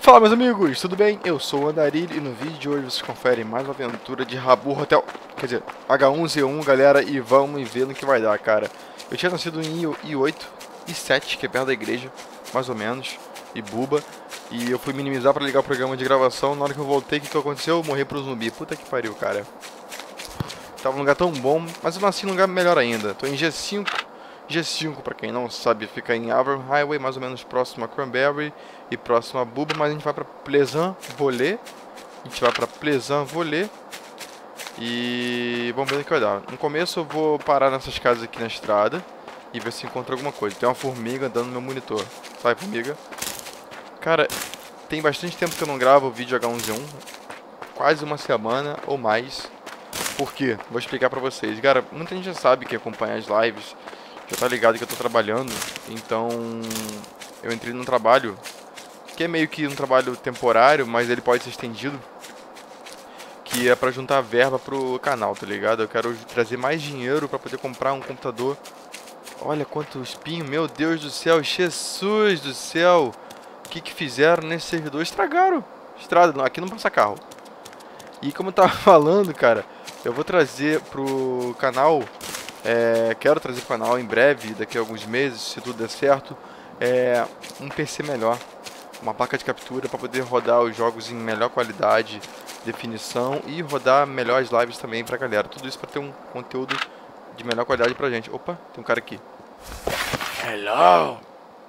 Fala, meus amigos, tudo bem? Eu sou o Andarilho e no vídeo de hoje vocês conferem mais uma aventura de Habbo Hotel, quer dizer, H1Z1, galera, e vamos ver no que vai dar, cara. Eu tinha nascido em I8, I7, que é perto da igreja, mais ou menos, e Buba, e eu fui minimizar pra ligar o programa de gravação. Na hora que eu voltei, o que aconteceu? Eu morri pro zumbi. Puta que pariu, cara. Tava num lugar tão bom, mas eu nasci num lugar melhor ainda. Tô em G5. G5, pra quem não sabe, fica em Avon Highway, mais ou menos próximo a Cranberry e próximo a Buba, mas a gente vai pra Pleasant-Volet. E vamos ver o que vai dar. No começo eu vou parar nessas casas aqui na estrada e ver se encontro alguma coisa. Tem uma formiga andando no meu monitor. Sai, formiga. Cara, tem bastante tempo que eu não gravo o vídeo H1Z1. Quase uma semana ou mais. Por quê? Vou explicar pra vocês. Cara, muita gente já sabe que acompanha as lives já tá ligado que eu tô trabalhando, então eu entrei num trabalho que é meio que um trabalho temporário, mas ele pode ser estendido, que é pra juntar verba pro canal, tá ligado? Eu quero trazer mais dinheiro pra poder comprar um computador. Olha quanto espinho, meu Deus do céu, Jesus do céu, o que fizeram nesse servidor? Estragaram, estrada, aqui não passa carro. E como eu tava falando, cara, eu vou trazer pro canal... quero trazer para o canal em breve, daqui a alguns meses, se tudo der certo, um PC melhor, uma placa de captura para poder rodar os jogos em melhor qualidade, definição e rodar melhores lives também pra galera. Tudo isso para ter um conteúdo de melhor qualidade pra gente. Opa, tem um cara aqui. Hello!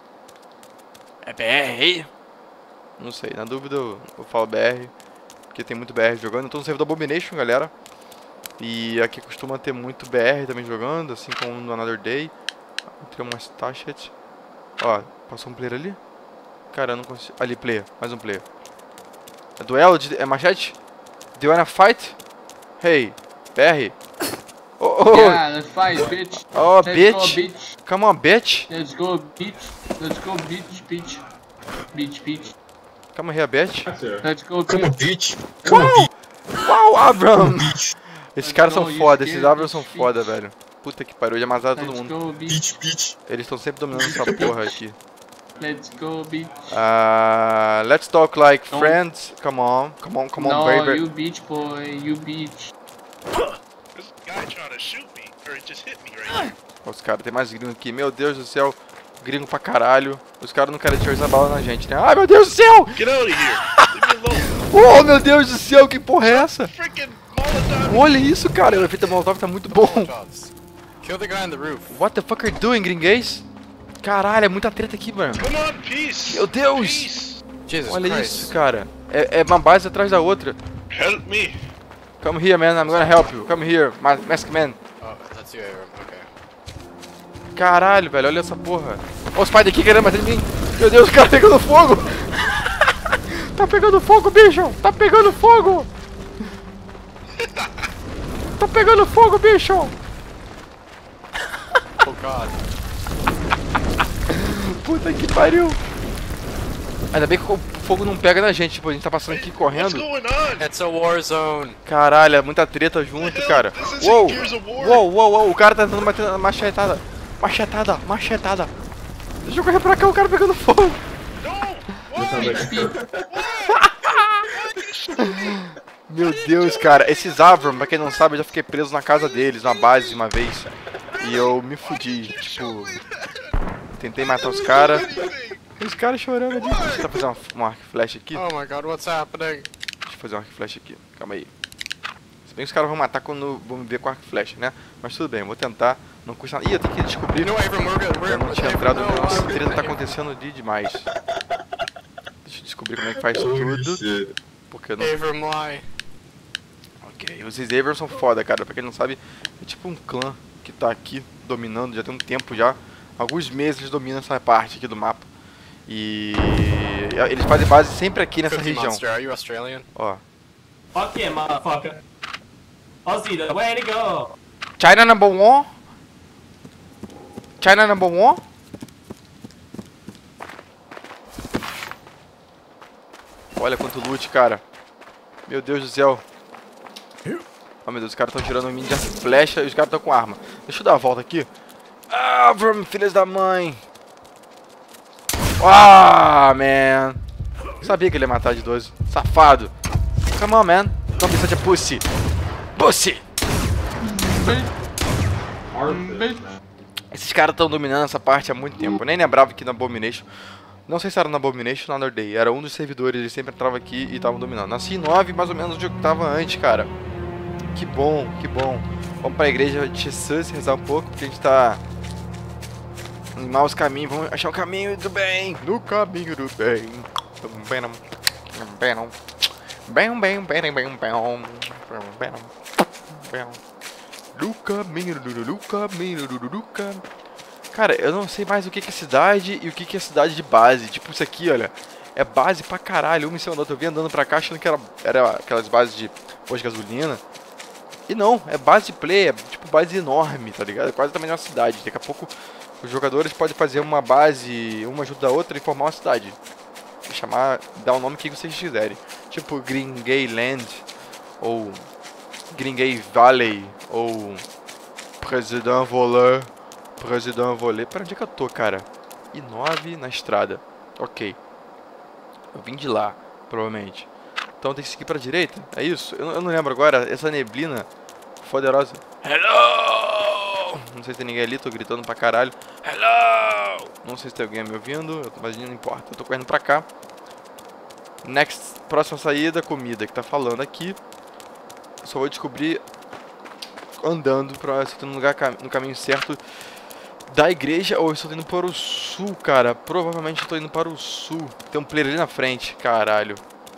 É BR? Não sei, na dúvida eu falo BR, porque tem muito BR jogando. Eu tô no servidor Abomination, galera. E aqui costuma ter muito BR também jogando, assim como no Another Day. Tem umas taxas. Ó, passou um player ali? Cara, eu não consigo. Ali, player, mais um player. É duelo? É machete? Do you wanna fight? Hey, BR. Oh, yeah, let's fight, bitch. Oh, let's bitch. Go, bitch. Come on, bitch. Let's go, bitch. Let's go, bitch, bitch. Bitch, bitch. Come here, bitch. Let's go, Come on, bitch. bitch. Come on, bitch. Uau, Abram. Bitch. Esses caras são Let's go, foda, you esses scared, Abrams são bitch, foda, bitch. velho. Puta que pariu, já mataram todo Let's mundo. go, bitch. Bitch, bitch. Eles estão sempre dominando essa porra aqui. Let's go, bitch. Let's talk like Don't- friends. Come on, No, baby. you bitch, boy. You bitch. This guy trying to shoot me, or it just hit me right now. Os caras, tem mais gringo aqui. Meu Deus do céu, gringo pra caralho. Os caras não querem tirar bala na gente, né? Ai, meu Deus do céu! Get out of here! Leave me alone! Oh, meu Deus do céu, que porra é essa? Freaking Molotov! Olha isso, cara. O efeito Molotov tá muito bom. Kill the guy on the roof. What the fuck are you doing, gringuês? Caralho, é muita treta aqui, mano. Come on, peace! Meu Deus! Peace! Jesus Olha Christ. isso, cara. É uma base atrás da outra. Help me! Come here, man. I'm gonna help you. Come here, mask man. Oh, that's you, Abram. Okay. Caralho, velho. Olha essa porra. Olha os pais daqui querendo bater em mim. Meu Deus, o cara pegando fogo. Tá pegando fogo, bicho. Tá pegando fogo. Tá pegando fogo, bicho. Oh God. Puta que pariu. Ainda bem que o fogo não pega na gente. Tipo, a gente tá passando aqui What's correndo. going on? It's a war zone. Caralho, é muita treta junto, cara. This is Uou, Gears of War. uou. O cara tá tentando bater na machetada. Machetada. Deixa eu correr pra cá, o cara pegando fogo. No! Why? Meu Deus, cara. Esses Avram, pra quem não sabe, eu já fiquei preso na casa deles, na base uma vez. E eu me fudi. Tipo, tentei matar os caras. Os caras chorando ali. Deixa eu fazer um arco e flecha aqui. Oh my God, what's happening? Deixa eu fazer um arco e flecha aqui. Calma aí. Se bem que os caras vão matar quando vão me ver com arco e flecha, né? Mas tudo bem, eu vou tentar. Não custa nada. Ih, eu tenho que descobrir. You know, Abram, Eu não tinha entrado. no, Nossa, a treta tá acontecendo ali demais. Deixa eu descobrir como é que faz isso Holy tudo. shit. Porque eu não. Abram, why? Ok, os Abrams são foda, cara. Pra quem não sabe, é tipo um clã que tá aqui dominando já tem um tempo já. Alguns meses eles dominam essa parte aqui do mapa. E eles fazem base sempre aqui nessa Cookie região. Monster, are you Australian? Ó. Fuck yeah, motherfucker. Aussie, the way to go. China number one. China number one. Olha quanto loot, cara. Meu Deus do céu. Oh meu Deus, os caras estão tirando em mim de flecha e os caras estão com arma. Deixa eu dar uma volta aqui. Ah, filhas da mãe. Ah, man. Sabia que ele ia matar de 12. Safado. Come on, man. Don't be such a pussy. Pussy! Esses caras estão dominando essa parte há muito tempo. Eu nem lembrava que na Abomination... Não sei se era na Abomination ou na Another Day. Era um dos servidores, eles sempre entravam aqui e estavam dominando. Nasci em 9, mais ou menos onde eu tava antes, cara. Que bom, que bom. Vamos pra igreja de Jesus rezar um pouco, porque a gente tá... em maus caminhos, vamos achar o caminho do bem. No caminho do bem. No caminho do caminho. Cara, eu não sei mais o que é cidade e o que é cidade de base. Tipo, isso aqui, olha, é base pra caralho. Uma em cima da outra. Eu vim andando pra cá achando que era aquelas bases de posto de gasolina. E não, é base de play, é tipo base enorme, tá ligado? É quase também uma cidade. Daqui a pouco os jogadores podem fazer uma base, uma ajuda a outra e formar uma cidade. Chamar, dar o nome que vocês quiserem. Tipo Green Gay Land, ou Green Gay Valley, ou President Voler. President Voler. Pera, onde é que eu tô, cara? I9 na estrada. Ok. Eu vim de lá, provavelmente. Então tem que seguir pra direita? É isso? Eu não lembro agora. Essa neblina poderosa. Hello! Não sei se tem ninguém ali, tô gritando pra caralho. Hello! Não sei se tem alguém me ouvindo, mas não importa. Eu tô correndo pra cá. Next, próxima saída, comida que tá falando aqui. Eu só vou descobrir andando pra se eu tô no caminho certo da igreja ou eu estou indo para o sul, cara. Provavelmente eu tô indo para o sul. Tem um player ali na frente, caralho.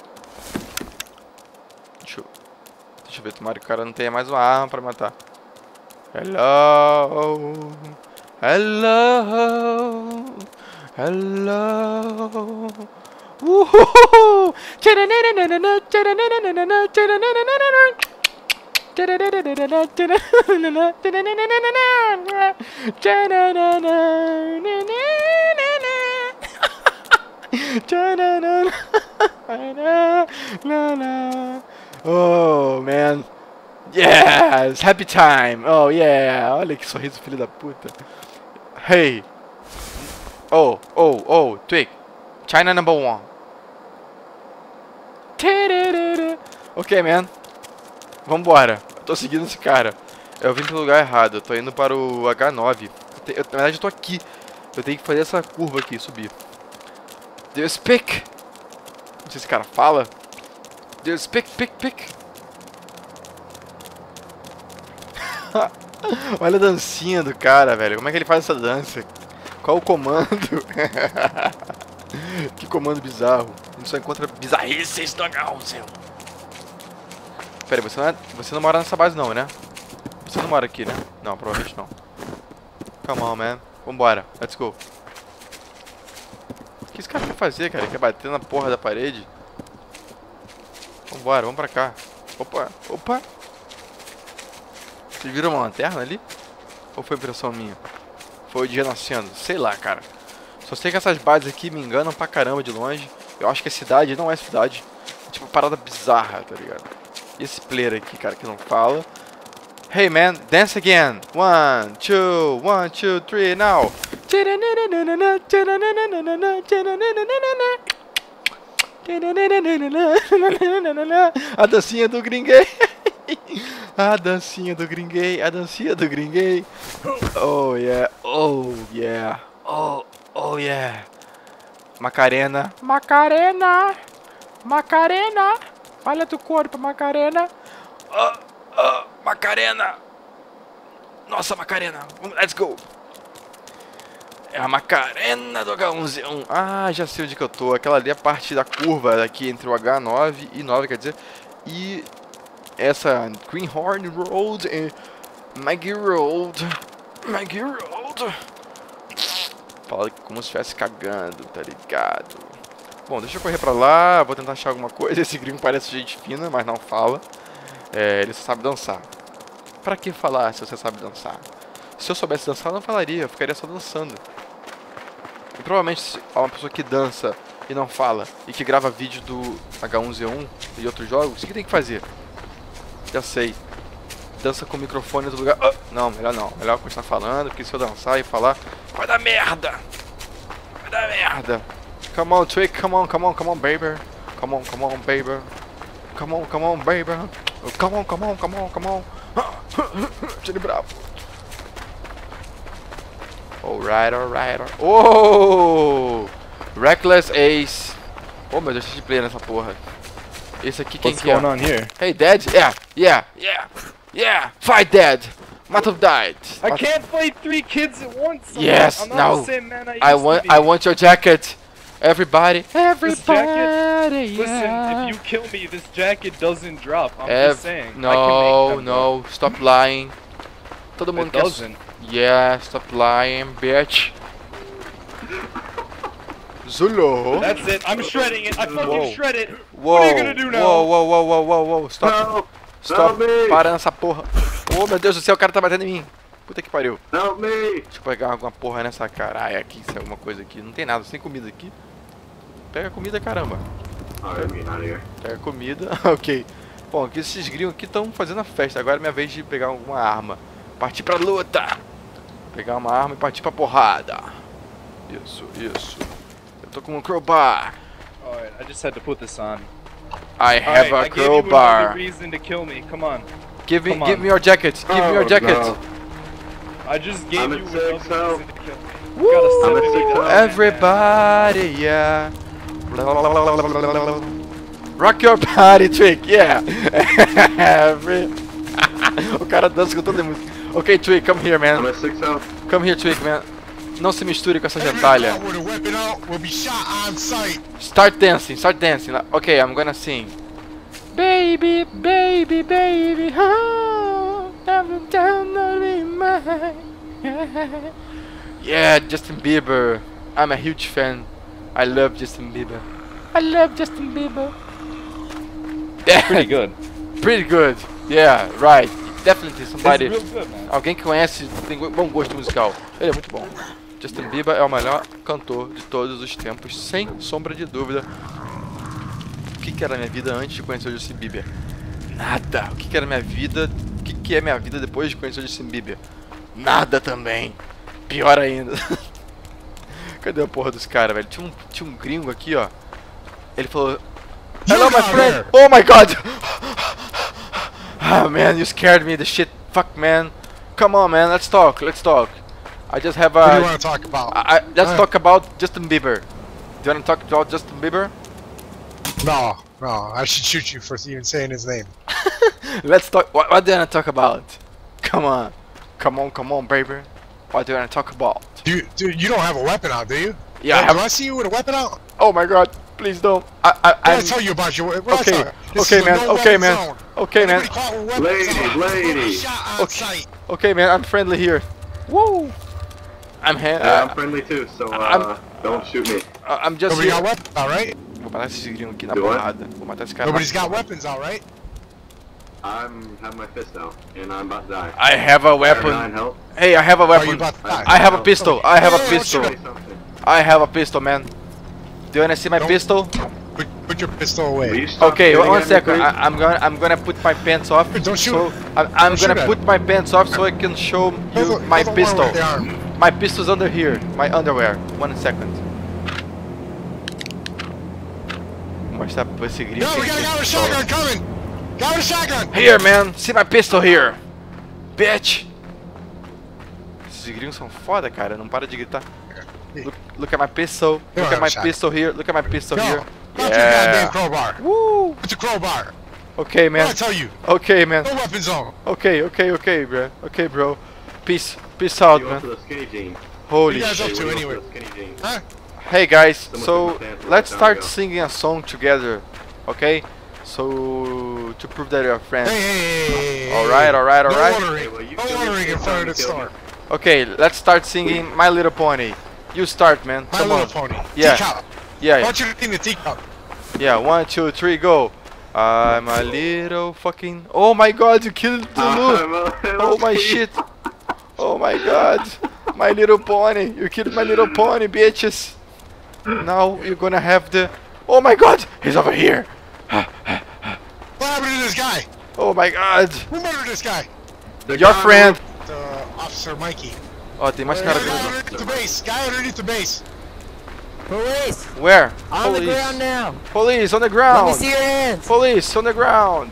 Deixa eu ver, tomara que o cara não tenha mais uma arma pra matar. Hello. Hello. Hello. Uhul. Oh, man. Yes, happy time. Oh, yeah. Olha que sorriso, filho da puta. Hey. Oh, Twig. China number 1. Ok, man. Vambora. Eu tô seguindo esse cara. Eu vim pro lugar errado. Eu tô indo para o H9. Na verdade, eu tô aqui. Eu tenho que fazer essa curva aqui, subir. Do you speak? Não sei se esse cara fala. Do you speak, pick? Olha a dancinha do cara, velho. Como é que ele faz essa dança? Qual o comando? Que comando bizarro. A gente só encontra bizarrices no H11. Pera aí, você não mora nessa base não, né? Você não mora aqui, né? Não, provavelmente não. Come on, man. Vambora. Let's go. O que esse cara quer fazer, cara? Ele quer bater na porra da parede? Vambora, vamos pra cá. Opa. Vocês viram uma lanterna ali? Ou foi impressão minha? Foi o dia nascendo? Sei lá, cara. Só sei que essas bases aqui me enganam pra caramba de longe. Eu acho que a cidade não é cidade. É tipo uma parada bizarra, tá ligado? E esse player aqui, cara, que não fala. Hey, man, dance again. 1, 2, 3, now. A dancinha do gringuei. A dancinha do gringuei. A dancinha do gringuei. Oh, yeah. Oh, yeah. Oh, yeah. Macarena. Olha teu corpo, Macarena. Macarena. Nossa, Macarena. Let's go. É a Macarena do H11. Ah, já sei onde que eu tô. Aquela ali é a parte da curva aqui entre o H9 e 9, quer dizer. E essa Greenhorn Road e Maggie Road. Fala como se estivesse cagando, tá ligado? Bom, deixa eu correr pra lá, vou tentar achar alguma coisa. Esse gringo parece gente fina, mas não fala. Ele só sabe dançar. Pra que falar se você sabe dançar? Se eu soubesse dançar, eu não falaria, eu ficaria só dançando. E provavelmente uma pessoa que dança e não fala, e que grava vídeo do H1Z1 e outros jogos, o que tem que fazer? Já sei. Dança com o microfone do lugar... não, melhor não. Melhor continuar falando, porque se eu dançar e falar... Vai dar merda! Come on, Twig. Come on, baby. Come on, baby. Come on, baby. Come on. Johnny Bravo. Alright. Oh! Reckless Ace. Oh meu Deus, deixa de play nessa porra. Esse aqui quem What's que é? going on here? Hey, Dad? Yeah! Fight, Dad! Might have died. I can't fight 3 kids at once. Yes, I'm not no. the same man I used I to be. want your jacket. Everybody. This jacket? Yeah. Listen, if you kill me, this jacket doesn't drop. I'm just saying. I can No, make them no, stop lying. Todo drop. mundo It quer. doesn't. Yeah, stop lying, bitch. Zulu. That's it. I'm shredding it. I fucking Whoa. shred it. Whoa. What are you gonna do now? Whoa. Stop. Help! Stop. Help me! Para nessa porra. Oh, meu Deus do céu, o cara tá batendo em mim. Puta que pariu. Help me! Deixa eu pegar alguma porra nessa caralho aqui, se é alguma coisa aqui. Não tem nada, sem comida aqui. Pega comida, caramba. Alright, I'm getting out of here. Pega comida, ok. Bom, aqui esses gringos aqui estão fazendo a festa. Agora é minha vez de pegar alguma arma. Partir pra luta. Pegar uma arma e partir pra porrada. Isso. Eu tô com um crowbar. Alright, I just had to put this on. I have Alright, a I gave you another crowbar. reason to kill me. Come on. Give come on. me your jacket. Give me your jacket. No. I just gave I'm you at another 6, help. reason to kill me. Woo! Gotta I'm at send me 6, the- help. Everybody, yeah. Rock your body, Twig, yeah. O cara dança com todo mundo. Ok, Twig, come here, I'm man. at 6 health. Come here, Twig, man. Não se misture com essa gentalha. With a weapon out will be shot on sight. Start dancing. Okay, I'm gonna sing. Baby, oh, every time that we mine. Yeah, Justin Bieber. I'm a huge fan. I love Justin Bieber. Pretty good. Pretty good. Yeah, right. Definitely It's somebody. real good, man. Alguém que conhece, tem bom gosto musical. Ele é muito bom. Justin Bieber é o melhor cantor de todos os tempos, sem sombra de dúvida. O que era minha vida antes de conhecer o Justin Bieber? Nada. O que era minha vida? O que é minha vida depois de conhecer o Justin Bieber? Nada também. Pior ainda. Cadê a porra dos caras, velho? Tinha um gringo aqui, ó. Ele falou: Hello, my friend. Oh my God. Ah, man, you scared me. The shit. Fuck, man. Come on, man. Let's talk. I just have What do you a. want to talk about? Let's talk about Justin Bieber. Do you want to talk about Justin Bieber? No. I should shoot you for even saying his name. Let's talk. What do you want to talk about? Come on, baby. What do you want to talk about? You don't have a weapon out, do you? Yeah, I Do have. I see you with a weapon out? Oh my God! Please don't. What I'm. I tell you about your weapon? Okay, okay, man. Okay, man. Okay, man. Lady. Okay. Okay, man. I'm friendly here. Woo! I'm Yeah, I'm friendly too, so don't shoot me. I'm just Nobody here. got weapons out, right? Vou matar esses gringos aqui na Do what? porrada. Vou matar esse cara. Nobody's got weapons out, right? I'm have my fist out, and I'm about to die. I have a I have 9 weapon. health. Hey, I have a Are you weapon. about to die? I have a pistol. I have a Hey, pistol. Say something. I have a pistol, man. Do you wanna see my Don't- pistol? Put your pistol Will away. you stop Okay, shooting one at me, second. please? I'm gonna put my pants off. Don't shoot. So I'm Don't shoot gonna at put my pants off so I can show you my pistol. With the arm. My pistol's under here. My underwear. 1 second. Vou mostrar pra esse gringo. No, we got a guy with a shotgun coming. Guy with a shotgun. Here, man. See my pistol here. Bitch. Esses gringos são foda, cara. Não para de gritar. Look at my pistol. You Look don't at my have a pistol here. Look at my pistol No. here. Not your goddamn Yeah. crowbar. Woo. Put your crowbar. Okay, What I man. tell you? Okay, man. No weapon zone. Okay, bro. Okay, bro. Peace out, You go man. for the skinny jeans. Holy You guys shit. up to Hey, we go anyway? for the skinny jeans. Huh? Hey guys, Someone so took my pants let's right start down, go. singing a song together, okay? So to prove that you're friends. Hey. Alright. No Hey, ordering. well, you No killed me ordering in the front of the same time you store. Okay, let's start singing My Little Pony. You start, man. My Come Little on. Pony. Yeah. Teacup. I Yeah, want you to sing the teacup. yeah. 1, 2, 3, go. I'm a little fucking. Oh my God! You killed Lulu. Oh my shit! Oh my God! My Little Pony! You killed My Little Pony, bitches! Now you're gonna have the. Oh my God! He's over here! What happened to this guy? Oh my God! Who murdered this guy? Your friend! Officer Mikey. Ó, tem mais cara Guy vindo. underneath the base. Guy underneath the base. Police! Where? On the Police. ground now! Police on the Let me ground. see your hands! Police on the ground.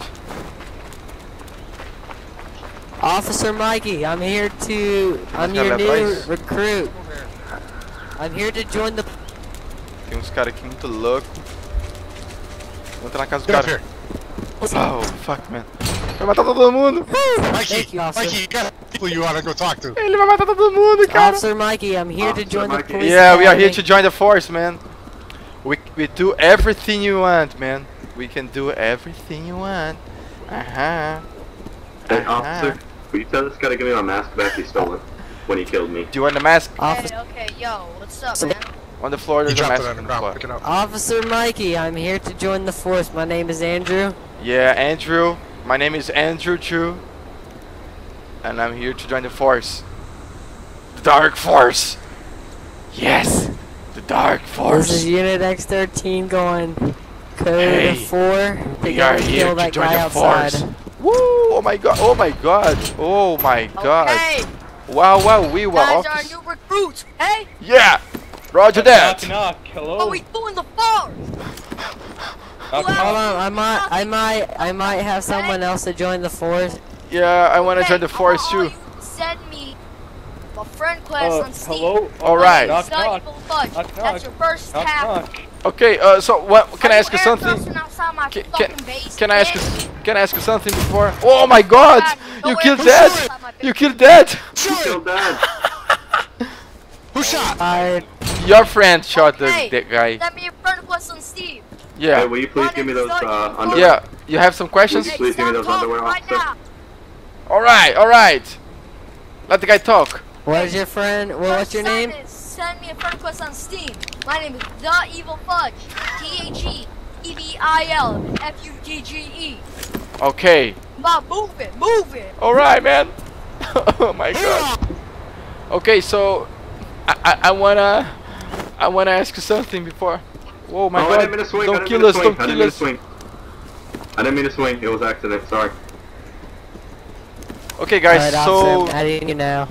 Officer Mikey, I'm here to... I'm Cara, your lá new atrás. recruit. I'm here to join the... Tem uns caras aqui muito louco. Vou entrar na casa do Get up cara. here. Oh, fuck, man. Vai matar todo mundo. Mikey, Thank you, officer. Mikey, you got people you wanna go talk to. Ele vai matar todo mundo, cara. Officer Mikey, I'm here to Officer join the Mikey. police Yeah, we are here academy. to join the force, man. We do everything you want, man. We can do everything you want. Hey, Uh-huh. officer, will you tell this guy to give me my mask back he stole it when he killed me? Do you want the mask? Officer, Okay, yo, what's up, man? On the floor, You there's a dropped mask it on on the the ground. floor. Pick it up. Officer Mikey, I'm here to join the force. My name is Andrew. Yeah, Andrew. My name is Andrew Chu. And I'm here to join the force. The Dark Force. Yes. The Dark This is Force. Unit X13 going code Hey, 4 to We go are here kill to that join guy the outside. force. Woo! Oh my god! Oh my god! Oh my god! Okay, Wow! Wow! We were guys are office. new recruits. Hey, Yeah! Roger that! Knock, knock. Hello. what we doing the force? Knock, Who Hold knock. on, I might have someone else to join the force. Yeah, I want to Okay, join the force I want too. all you to send me a friend quest on Steam. Hello. Alright. Knock, Not knock. evil fudge. Knock, That's knock. your first Knock, tackle. knock. Okay. So what? Can I ask you something? Can, can I ask you? Can I ask you something before? Oh my God! You killed Dad! You killed Dad! You killed Dad! Who shot? Your friend shot Okay. the guy. Send me a friend quest on Steam. Hey, Yeah. will you please give me those underwear? Yeah. You have some questions? Please give me those stop underwear, talking officer. right now. All right. All right. Let the guy talk. What is your friend? Well, what's your name? Send me a friend request on Steam. My name is The Evil Fudge. TheEvilFugge. Okay. Ma, move it, move it. All right, man. Oh my God. Okay, so I wanna ask you something before. Whoa, my Oh, I God! didn't mean to swing. I Don't didn't kill mean us! to swing. Don't I didn't kill mean to us! swing. I didn't mean to swing. It was accident. Sorry. Okay, guys. Alright, officer, So I'm adding you now.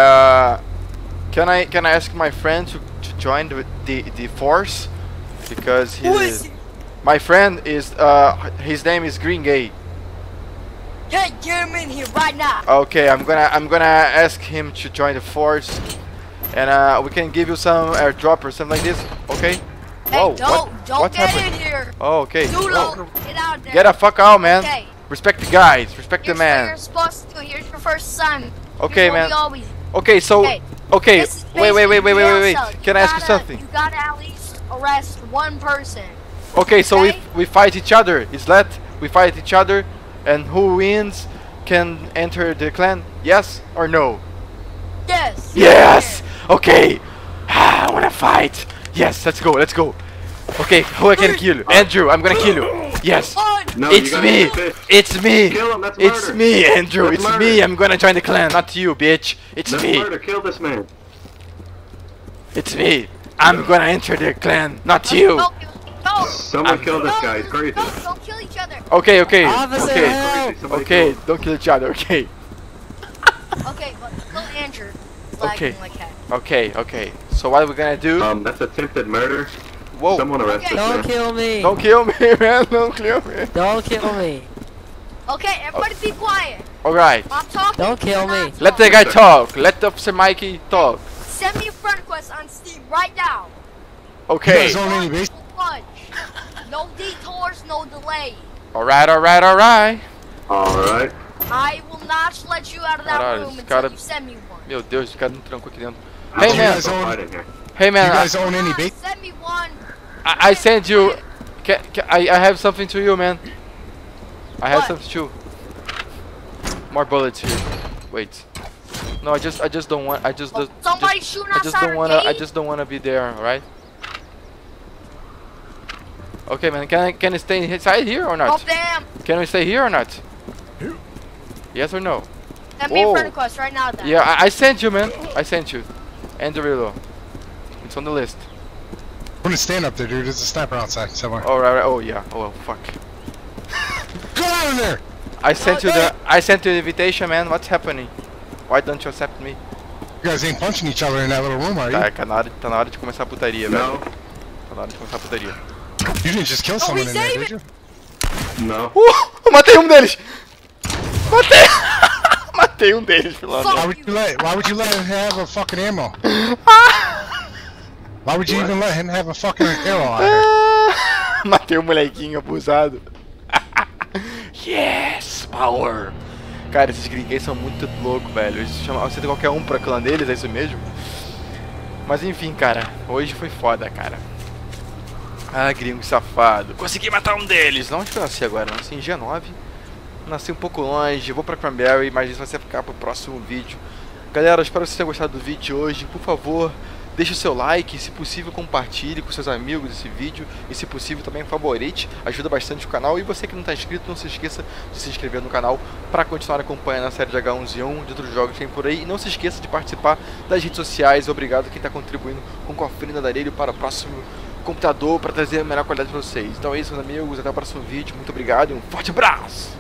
can I ask my friend to join the force because Who is he? my friend is his name is Green Gay. Yeah, get him in here right now. Okay, I'm gonna ask him to join the force, and we can give you some airdrop or something like this. Okay. Hey, Whoa, don't what get happened? in here. Oh, okay. Doodle, get out there. Get the fuck out, man. Okay. Respect the guys. Respect the Here's what man. you're supposed to do. Here's your first assignment. Okay, Here's what man. we always do. Okay, so Okay. okay. This is Wait. basically jail cell. Can I ask you gotta- something? You gotta at least arrest one person. Okay, so Okay. we fight each other. Is that we fight each other, and who wins can enter the clan? Yes or no? Yes. Yes. Okay. I wanna fight. Yes. Let's go. Let's go. Okay. Who I can kill? Andrew. I'm gonna kill you. Yes. One. No, you It's gotta me. get this. It's me. Kill him, that's It's murder. me, Andrew. That's It's murder. me. I'm gonna join the clan, not you, bitch. It's That's me. murder. Kill this man. It's me. I'm gonna enter the clan, not you. Don't. Someone kill this guy. He's crazy. Don't kill each other. Okay. Okay. Officer, Okay. help! Somebody Okay. kill him. Don't kill each other. Okay. Okay, but kill Andrew. Okay. Like that. Okay. So what are we gonna do? That's attempted murder. Whoa. Someone arrest Okay. this Don't man. kill me! Don't kill me, man. Don't kill me. Don't kill me! Okay, everybody be quiet. Alright. I'm talking. Don't kill you're me. not Let the talking. guy talk. Let Officer Mikey talk. Send me a friend request on Steam right now. You Okay. guys own any base? Fudge. No detours, no delay. Alright. Alright. I will not let you out of that Caralho, room esse until cara- you send me one. Meu Deus, esse cara não trancou aqui dentro. How Hey, long man. you guys hide in here? Hey You man, guys own any base? Send me one. I sent you. I have something to you, man. I have What? something to you. More bullets here. Wait. No, I just don't want. Somebody shooting I just outside don't our wanna. I gate? just don't wanna be there. All right. Okay, man. Can I stay inside here or Oh not? damn! Can we stay here or not? Yes or no? Send me a Whoa. friend request right now then. Yeah, I sent you, man. I sent you. And Derulo. It's on the list. I'm gonna stand up there, dude. There's a sniper outside somewhere. Oh right. Oh yeah. Oh well, fuck. Go out in there! I sent you the invitation, man. What's happening? Why don't you accept me? You guys ain't punching each other in that little room, are you? Tá na hora de começar a putaria, velho. No. na hora de começar a putaria. You didn't just kill someone in there, did you? No. Eu matei um deles! Matei! Matei um deles, pelo Why menos. would you let him have a fucking ammo? Why would you even let him have a fucking arrow out here? Matei o molequinho abusado. Yes, power! Cara, esses gringues são muito loucos, velho. Eles chamam, você tem qualquer um pra clã deles, é isso mesmo? Mas enfim, cara, hoje foi foda, cara. Ah, gringo safado. Consegui matar um deles. Não, onde que eu nasci agora? Nasci em G9. Nasci um pouco longe, vou pra Cranberry, mas isso vai ficar pro próximo vídeo. Galera, espero que vocês tenham gostado do vídeo de hoje. Por favor, deixe o seu like, se possível compartilhe com seus amigos esse vídeo. E se possível também favorite, ajuda bastante o canal. E você que não está inscrito, não se esqueça de se inscrever no canal para continuar acompanhando a série de H1Z1, de outros jogos que tem por aí. E não se esqueça de participar das redes sociais. Obrigado a quem está contribuindo com o cofrinho da Darelho para o próximo computador, para trazer a melhor qualidade para vocês. Então é isso, meus amigos, até o próximo vídeo. Muito obrigado e um forte abraço!